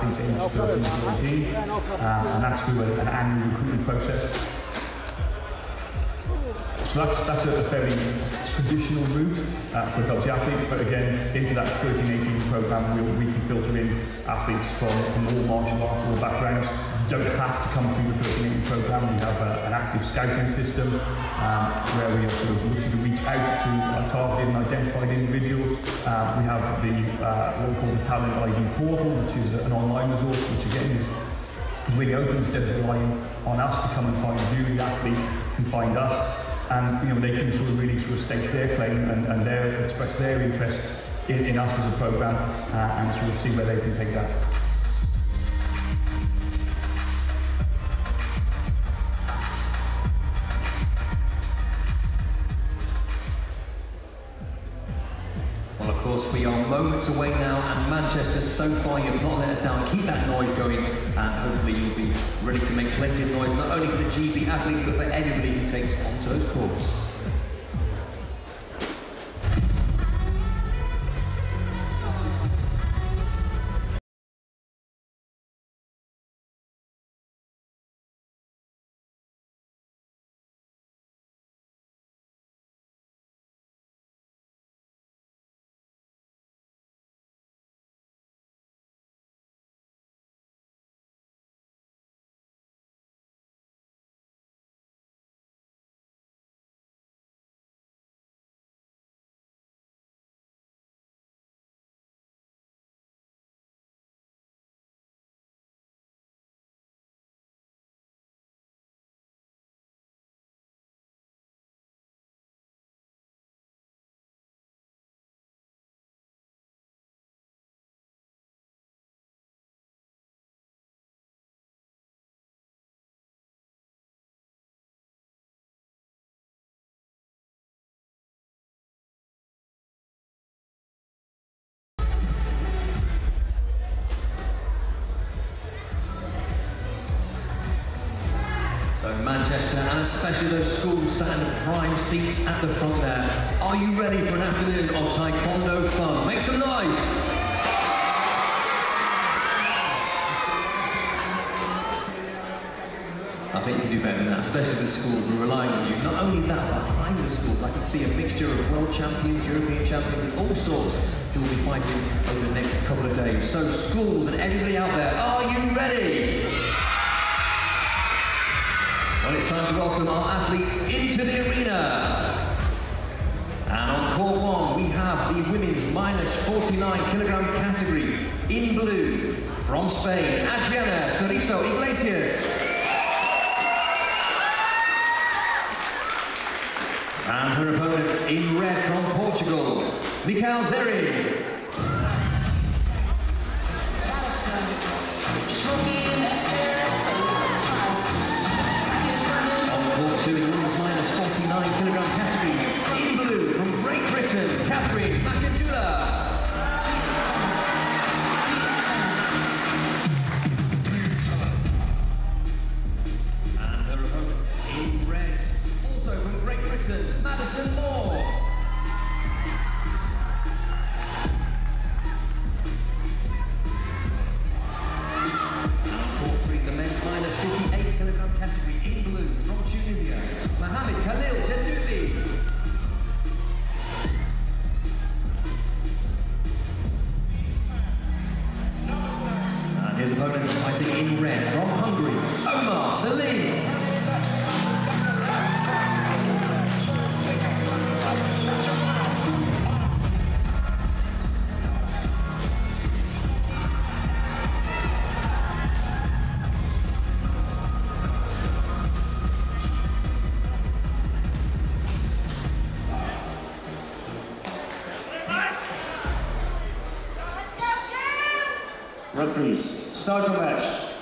athletes aged 13 to 18, and that's through an annual recruitment process. So that's a fairly traditional route for a Dodgy athlete, but again, into that 13-18 program, we can filter in athletes from all martial arts, all backgrounds. You don't have to come through the 13-18 program. We have an active scouting system where we are sort of looking to reach out to targeted and identified individuals. We have what we call the Talent ID portal, which is an online resource, which again is really open. Instead of relying on us to come and find you, the athlete can find us. And they can sort of really stake their claim and express their interest in us as a program and sort of see where they can take that. Well, of course, we are moments away now, and Manchester, so far you've not let us down. Keep that noise going, and hopefully you'll be ready to make plenty of noise, not only for the GB athletes, but for anybody who takes onto those courts. So Manchester, and especially those schools sat in the prime seats at the front there. Are you ready for an afternoon of Taekwondo fun? Make some noise! I think you can do better than that, especially the schools. We're relying on you. Not only that, but behind the schools, I can see a mixture of world champions, European champions, and all sorts who will be fighting over the next couple of days. So schools and anybody out there, are you ready? Well, it's time to welcome our athletes into the arena. And on court one, we have the women's -49 kilogram category. In blue, from Spain, Adriana Soriso Iglesias. And her opponents in red from Portugal, Mikael Zeri. To the women's -49 kilogram category, in blue from Great Britain, Catherine Makajula. And her opponents in red, also from Great Britain, Madison Moore. And on court three, the men's -58 kilogram category, in blue from Tunisia, Mohamed Khalil Jadoubi. And his opponents fighting in red from Hungary, Omar Salim. Referees, start the match.